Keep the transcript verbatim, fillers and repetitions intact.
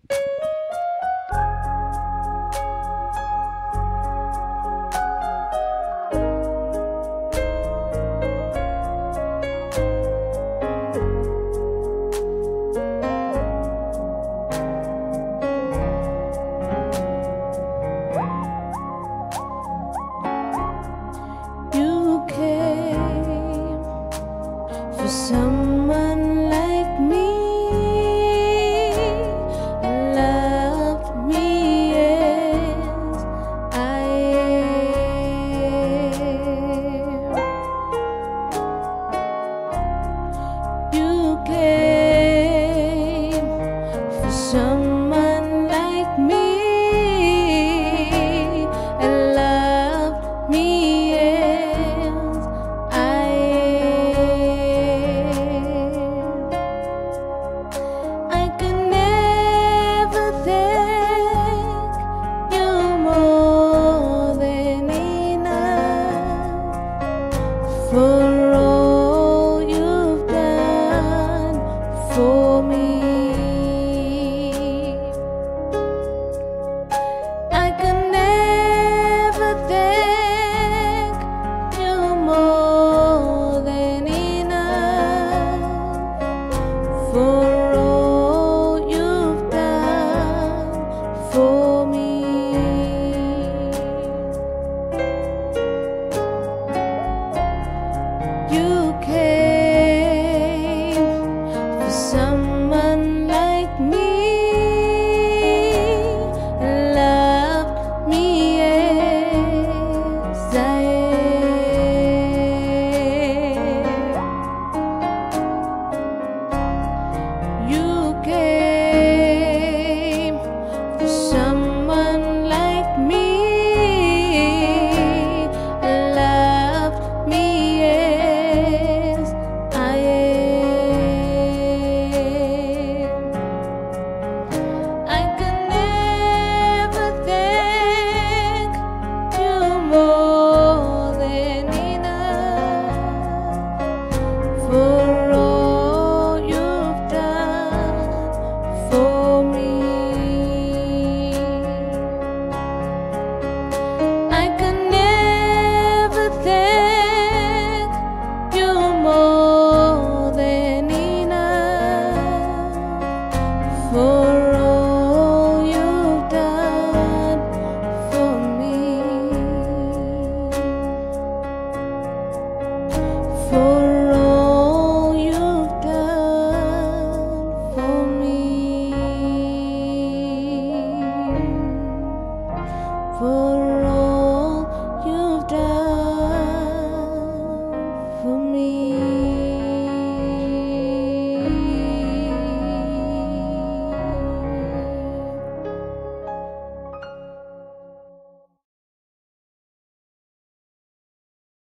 Someone like me loved me as I am. You came for someone like me and loved me as I am. I can never thank you more than enough for all you've done for me. I can never thank you more than enough for for me. You came for someone like me and loved me as I am. You came someone like me loved me as I am. I can never thank you more than enough for all you've done for me. I can never thank you more than enough for